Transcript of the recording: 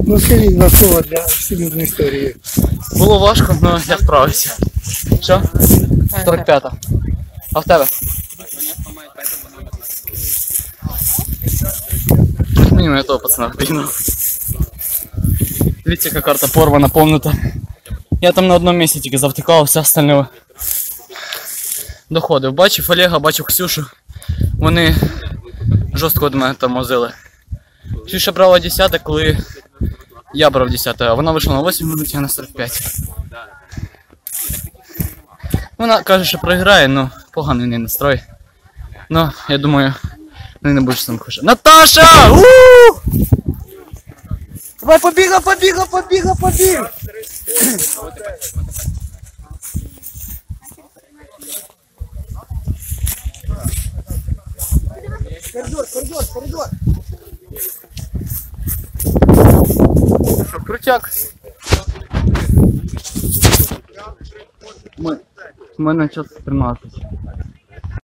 Ну скажіть два слова для всемірної історії. Було важко, але я справився. Що? 45-та. А в тебе? Мені мене того пацана впійнув. Дивіться, яка карта порвана, повнута. Я там на одному місці тільки завтикав, все остальне доходив. Бачив Олега, бачив Ксюшу. Вони жорстко від мене тормозили. Ксюша брала 10, коли я брав 10, а вона вийшла на 8 минут, я на 45. Вона каже, що програє, але поганий не настрой. Ну, я думаю, не будеш сам хоче. Наташа! У-у-у! Давай, побігла! Коридор! Що, крутяк? У мене час 13.